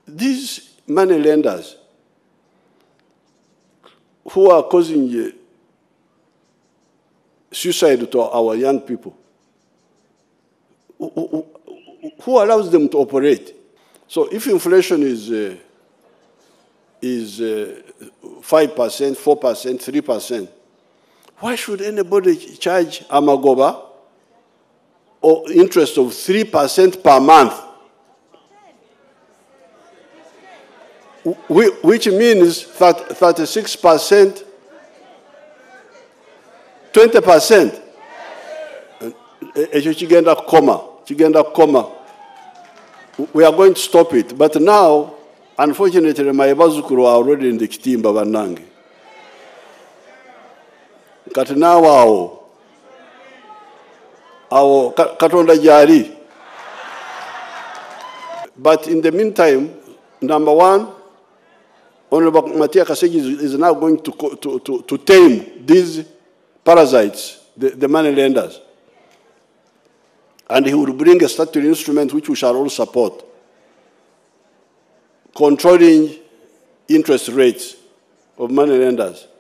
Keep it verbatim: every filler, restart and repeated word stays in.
these money lenders who are causing uh, suicide to our young people, who, who, who allows them to operate? So if inflation is uh, is uh, five percent, four percent, three percent, why should anybody charge Amagoba or interest of three percent per month? Which means thirty-six percent, twenty percent. Chigenda comma, chigenda comma. We are going to stop it. But now, unfortunately, my bazukuru are already in the kitimba banange. Kati now awo, awo katonda jari. But in the meantime, number one, Honorable Matia Kasegi is, is now going to, to, to, to tame these parasites, the, the money lenders. And he will bring a statutory instrument which we shall all support, controlling interest rates of money lenders.